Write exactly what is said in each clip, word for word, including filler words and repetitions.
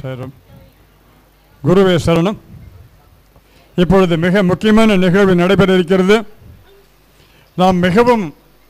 சரணம். குருவே சரணம். இப்பொழுது மிக முக்கியமான நிகழ்வு நடைபெற இருக்கிறது. நாம் மிகவும்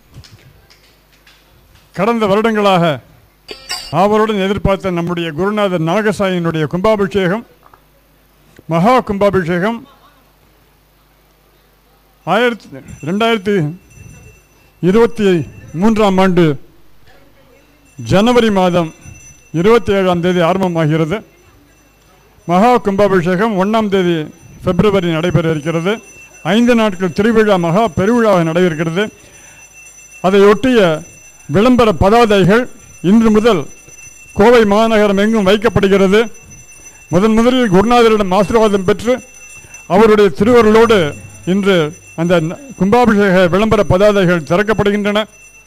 கடந்த வருடங்களாக ஆவலுடன் எதிர்பார்த்த நம்முடைய குருநாதர் நாகசாயினுடைய கும்பாபிஷேகம், மகா கும்பாபிஷேகம் ஆயிரத்தி ரெண்டாயிரத்தி இருபத்தி மூன்றாம் ஆண்டு ஜனவரி மாதம் இருபத்தி ஏழாம் தேதி ஆரம்பமாகிறது. மகா கும்பாபிஷேகம் ஒன்றாம் தேதி பிப்ரவரி நடைபெற இருக்கிறது. ஐந்து நாட்கள் திருவிழா மகா பெருவிழாவாக நடைபெறுகிறது. அதையொட்டிய விளம்பர பதாதைகள் இன்று முதல் கோவை மாநகரம் எங்கும் வைக்கப்படுகிறது. முதன் முதலில் குருநாதரிடம் ஆசீர்வாதம் பெற்று அவருடைய திருவருளோடு இன்று அந்த கும்பாபிஷேக விளம்பர பதாதைகள் திறக்கப்படுகின்றன.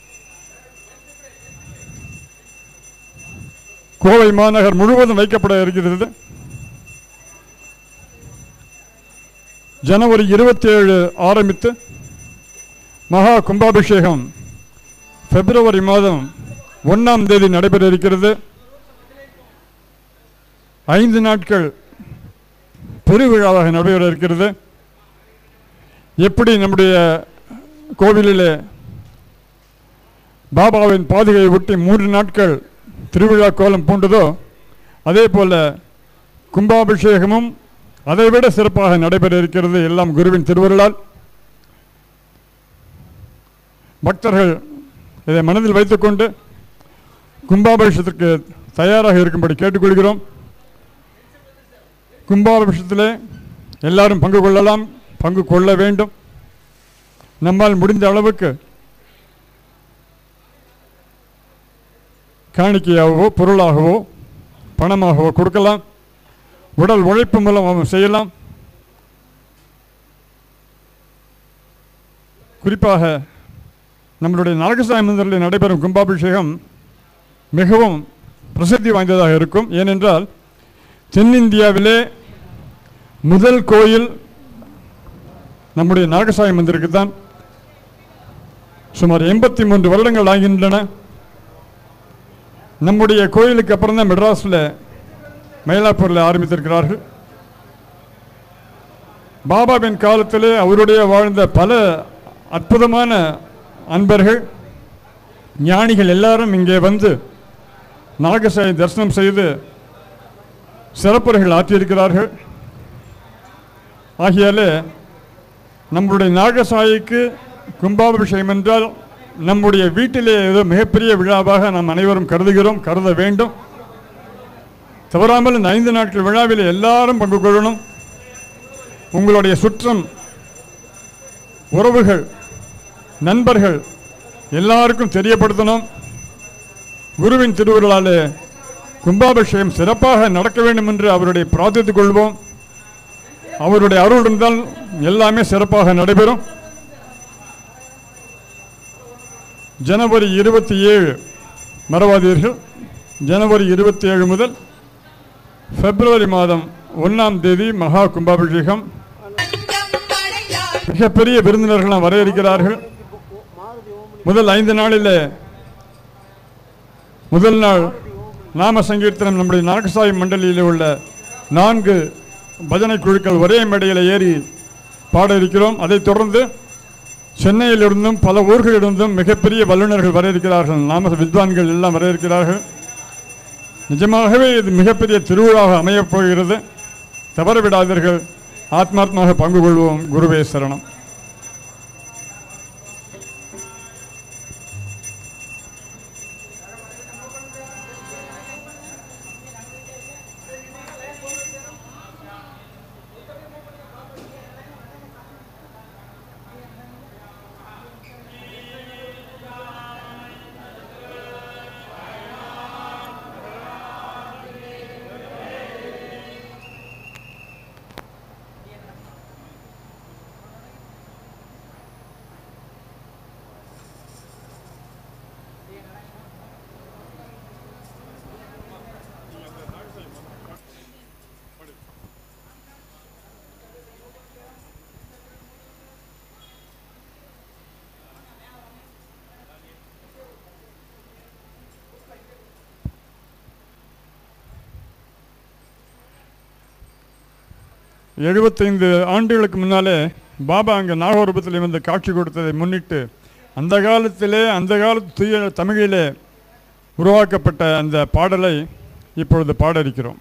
கோவை மாநகர் முழுவதும் வைக்கப்பட இருக்கிறது. ஜனவரி இருபத்தி ஏழு ஆரம்பித்து மகா கும்பாபிஷேகம் பிப்ரவரி மாதம் ஒன்றாம் தேதி நடைபெற இருக்கிறது. ஐந்து நாட்கள் பெருவிழாவாக நடைபெற இருக்கிறது. எப்படி நம்முடைய கோவிலிலே பாபாவின் பாதுகையை ஒட்டி மூன்று நாட்கள் திருவிழா கோலம் பூண்டதோ, அதே போல கும்பாபிஷேகமும் அதைவிட சிறப்பாக நடைபெற இருக்கிறது. எல்லாம் குருவின் திருவருளால். பக்தர்கள் இதை மனதில் வைத்துக்கொண்டு கும்பாபிஷேகத்திற்கு தயாராக இருக்கும்படி கேட்டுக்கொள்கிறோம். கும்பாபிஷேகத்திலே எல்லாரும் பங்கு கொள்ளலாம், பங்கு கொள்ள வேண்டும். நம்மால் முடிந்த அளவுக்கு காணிக்கையாகவோ பொருளாகவோ பணமாகவோ கொடுக்கலாம். உடல் உழைப்பு மூலம் செய்யலாம். குறிப்பாக நம்மளுடைய நாகசாமி மந்திரில் நடைபெறும் கும்பாபிஷேகம் மிகவும் பிரசித்தி வாய்ந்ததாக இருக்கும். ஏனென்றால் தென்னிந்தியாவிலே முதல் கோயில் நம்முடைய நாகசாமி மந்திருக்கு தான். சுமார் எண்பத்தி மூன்று வருடங்கள் ஆகின்றன. நம்முடைய கோயிலுக்கு அப்புறம் தான் மெட்ராஸில் மயிலாப்பூரில் ஆரம்பித்திருக்கிறார்கள். பாபாவின் காலத்திலே அவருடைய வாழ்ந்த பல அற்புதமான அன்பர்கள் ஞானிகள் எல்லாரும் இங்கே வந்து நாகசாயை தரிசனம் செய்து சிறப்புரைகள் ஆற்றியிருக்கிறார்கள். ஆகையாலே நம்முடைய நாகசாயிக்கு கும்பாபிஷேகம் என்றால் நம்முடைய வீட்டிலே ஏதோ மிகப்பெரிய விழாவாக நாம் அனைவரும் கருதுகிறோம், கருத வேண்டும். தவறாமல் இந்த ஐந்து நாட்கள் விழாவில் எல்லாரும் பங்கு கொள்ளணும். உங்களுடைய சுற்றம், உறவுகள், நண்பர்கள் எல்லாருக்கும் தெரியப்படுத்தணும். குருவின் திருவுருளாலே கும்பாபிஷேகம் சிறப்பாக நடக்க வேண்டும் என்று அவருடைய பிரார்த்தித்துக் கொள்வோம். அவருடைய அருள் இருந்தால் எல்லாமே சிறப்பாக நடைபெறும். ஜனவரி இருபத்தி ஏழு மறவாதீர்கள். ஜனவரி இருபத்தி ஏழு முதல் பிப்ரவரி மாதம் ஒன்றாம் தேதி மகா கும்பாபிஷேகம். மிகப்பெரிய விருந்தினர்கள் வர இருக்கிறார்கள். முதல் ஐந்து நாளில் முதல் நாள் நாம சங்கீர்த்தனம் நம்முடைய நாகசாமி மண்டலியில் உள்ள நான்கு பஜனை குழுக்கள் ஒரே மேடையில் ஏறி பாட இருக்கிறோம். அதைத் தொடர்ந்து சென்னையிலிருந்தும் பல ஊர்களிலிருந்தும் மிகப்பெரிய வல்லுநர்கள் வர இருக்கிறார்கள். நாம வித்வான்கள் எல்லாம் வர இருக்கிறார்கள். நிஜமாகவே இது மிகப்பெரிய திருவிழாவாக அமையப் போகிறது. தவறவிடாதீர்கள். ஆத்மாத்மாக பங்கு கொள்வோம். குருவே சரணம். எழுபத்தைந்து ஆண்டுகளுக்கு முன்னாலே பாபா அங்கே நாகரூபத்தில் வந்து காட்சி கொடுத்ததை முன்னிட்டு அந்த காலத்திலே அந்த காலத்து தூய தமிழிலே உருவாக்கப்பட்ட அந்த பாடலை இப்பொழுது பாட இருக்கிறோம்.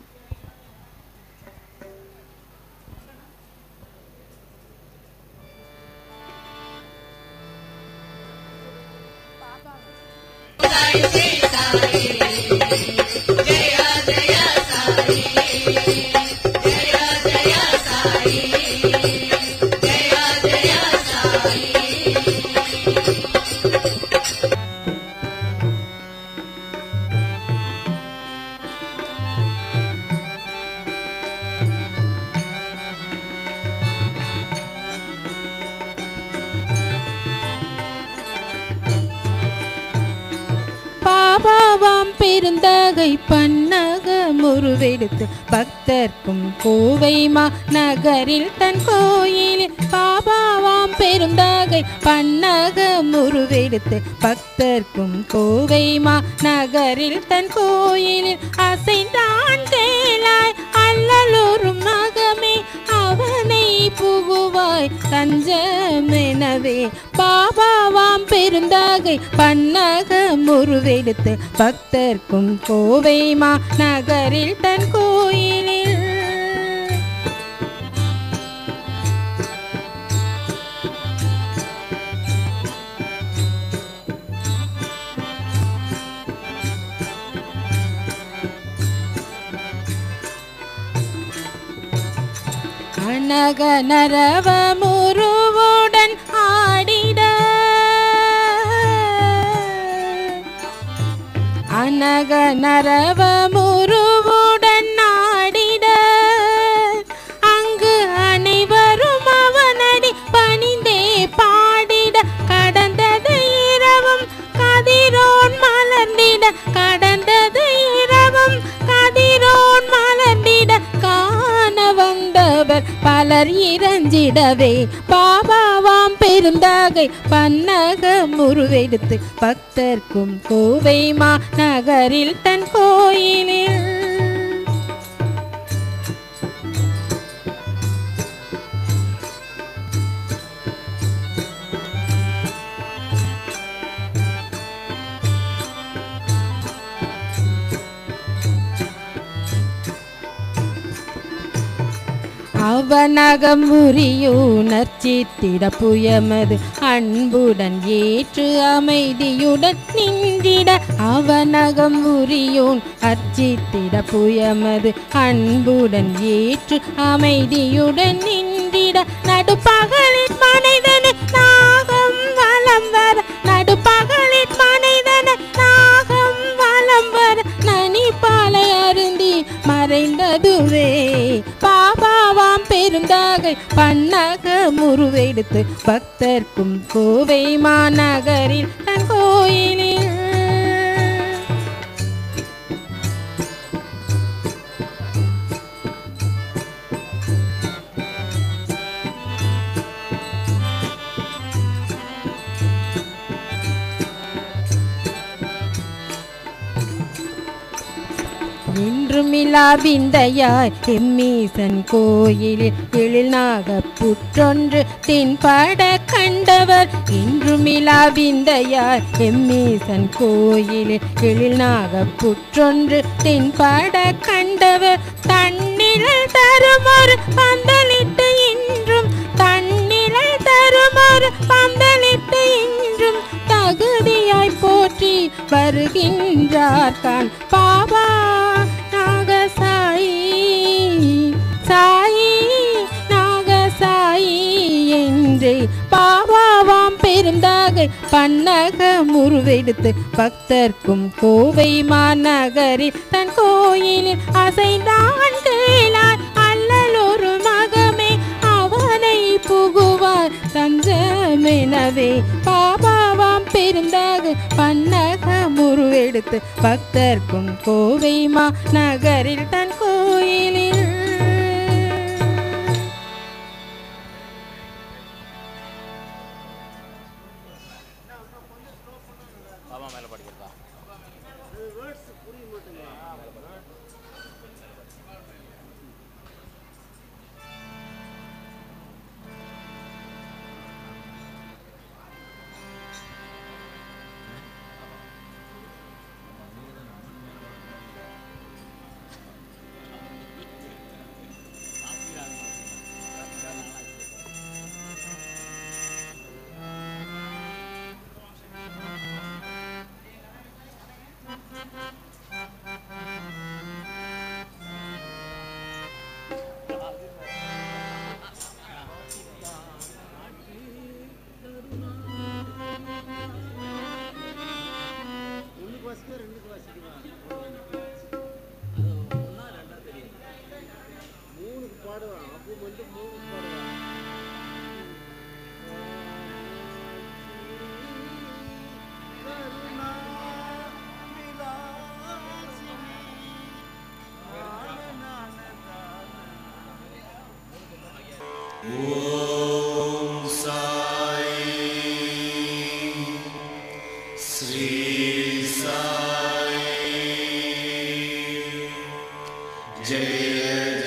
பாபாவாம் பெருந்தகை பன்னக முருவெடுத்து பக்தர்க்கும் கோவை மா நகரில் தன் கோயிலில் பாபாவாம் பெருந்தகை பன்னக முருவெடுத்து பக்தர்க்கும் கோவை மா நகரில் தன் கோயிலில் அசைந்தான் கேளாய் அல்லலோரும் மகமே அவனை புகுவாய் தஞ்சமெனவே பாபாவாம் பெருந்தகை பன்னக முருவெடுத்து பக்தர்க்கும் கோவை மா நகரில் தன் கோயிலில் அனக நரவ முருவுடன் ஆடிட அனக நரவ முருவுடன் ஆடிட அங்கு அனைவரும் அவனடி பணிந்தே பாடிட கடந்தது இரவும் கதிரோன் மலர்ந்திட கடந்தது இரவும் கதிரோன் மலர்ந்திட காண வந்தவர் பலர் இறஞ்சிடவே பாபாவாம் பெருந்தகை பன்னக முருவெடுத்து பக்தர்க்கும் கோவை மா நகரில் தன் கோயிலில் அவனகம் உரியுணர்ச்சித்திட புயமது அன்புடன் ஏற்று அமைதியுடன் நின்றிட அவனகம் உரியோன் அர்ச்சித்திட புயமது அன்புடன் ஏற்று அமைதியுடன் நின்றிட நடுப்பகலின் மனிதனு நாகம் வலம் வர நடுப்பகலின் மனிதனு நாகம் வலம் வர நனிப்பாலை அருந்தி மறைந்ததுவே பாபாவாம் பெருந்தகை பன்னக முருவெடுத்து பக்தர்க்கும் கோவை மாநகரில் தன் கோயிலில் என்றுமிலா விந்தையாய் எம்மீசன் கோயிலில் எழில்நாக புற்றொன்று தென்பட கண்டவர் என்றுமிலா விந்தையாய் எம்மீசன் கோயிலில் எழில்நாக புற்றொன்று தென்பட கண்டவர் தன்னிழல் தருமொரு பந்தலிட்டு இன்றும் தன்னிழல் தருமொரு பந்தலிட்டு இன்றும் தகுதியாய் போற்றி வருகின்றார் கான் பாபா நாகசாயி சாயி நாகசாயி என்றே பாபாவாம் பெருந்தகை பன்னக முருவெடுத்து பக்தர்க்கும் கோவை மாநகரில் தன் கோயிலில் அசைந்தான் கேளார் அல்லலொரு மகமே அவனை புகுவார் தஞ்சமெனவே பாபாவாம் பெருந்தகை பன்னக முருவெடுத்து பக்தர்க்கும் கோவை மாநகரில் தன் கோயிலில் ஓம் சாய் ஸ்ரீ சாய் ஜெய